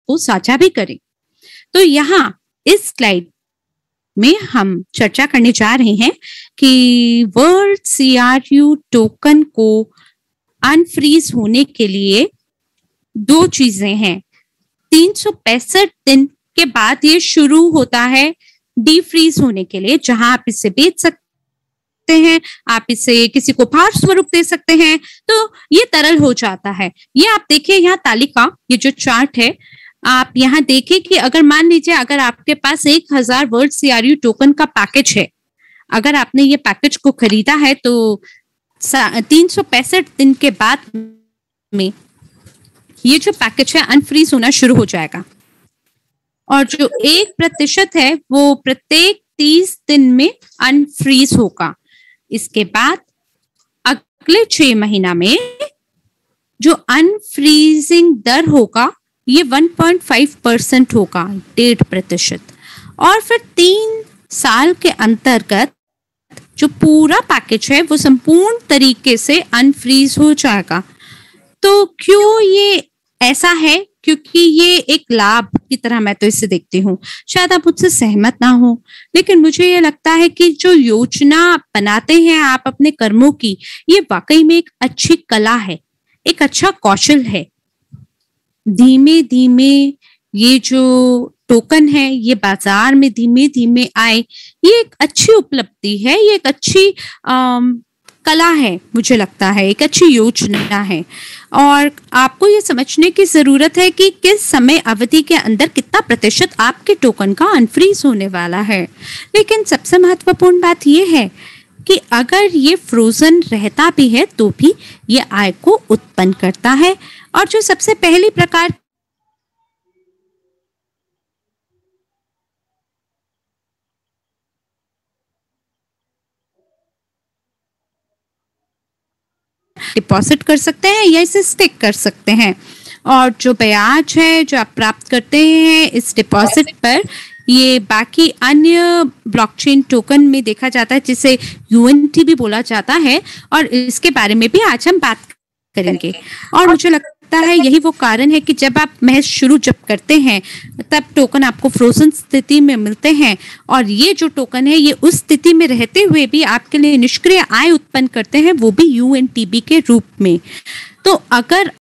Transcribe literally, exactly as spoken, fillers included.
को साझा भी करें। तो यहाँ इस स्लाइड में हम चर्चा करने जा रहे हैं कि वर्ल्ड सीआरयू टोकन को अनफ्रीज होने के लिए दो चीजें हैं। तीन सौ पैंसठ दिन के बाद ये शुरू होता है डीफ्रीज होने के लिए, जहां आप इसे बेच सकते हैं, आप इसे किसी को उपहार स्वरूप दे सकते हैं, तो ये तरल हो जाता है। ये आप देखिए यहाँ तालिका, ये जो चार्ट है, आप यहाँ देखिए कि अगर मान लीजिए अगर आपके पास एक हजार वर्ल्ड सीआरयू टोकन का पैकेज है, अगर आपने ये पैकेज को खरीदा है तो तीन सौ पैंसठ दिन के बाद में ये जो पैकेज है अनफ्रीज होना शुरू हो जाएगा, और जो एक प्रतिशत है वो प्रत्येक तीस दिन में अनफ्रीज होगा। इसके बाद अगले छह महीना में जो अनफ्रीजिंग दर होगा ये एक पॉइंट पाँच परसेंट होगा, डेढ़ प्रतिशत, और फिर तीन साल के अंतर्गत जो पूरा पैकेज है वो संपूर्ण तरीके से अनफ्रीज हो जाएगा। तो क्यों ये ऐसा है? क्योंकि ये एक लाभ की तरह मैं तो इसे देखती हूँ। शायद आप मुझसे सहमत ना हो, लेकिन मुझे ये लगता है कि जो योजना बनाते हैं आप अपने कर्मों की, ये वाकई में एक अच्छी कला है, एक अच्छा कौशल है। धीमे धीमे ये जो टोकन है ये बाजार में धीमे धीमे आए, ये एक अच्छी उपलब्धि है, ये एक अच्छी आम, कला है, मुझे लगता है एक अच्छी योजना है। और आपको ये समझने की जरूरत है कि किस समय अवधि के अंदर कितना प्रतिशत आपके टोकन का अनफ्रीज होने वाला है। लेकिन सबसे महत्वपूर्ण बात यह है कि अगर ये फ्रोजन रहता भी है तो भी ये आय को उत्पन्न करता है। और जो सबसे पहली प्रकार डिपॉजिट कर सकते हैं या इसे स्टिक कर सकते हैं, और जो ब्याज है जो आप प्राप्त करते हैं इस डिपॉजिट पर, ये बाकी अन्य ब्लॉकचेन टोकन में देखा जाता है जिसे यूएनटी भी बोला जाता है, और इसके बारे में भी आज हम बात करेंगे। और मुझे लगता है यही वो कारण है कि जब आप महज शुरू जब करते हैं तब टोकन आपको फ्रोजन स्थिति में मिलते हैं, और ये जो टोकन है ये उस स्थिति में रहते हुए भी आपके लिए निष्क्रिय आय उत्पन्न करते हैं, वो भी यूएनटीबी के रूप में। तो अगर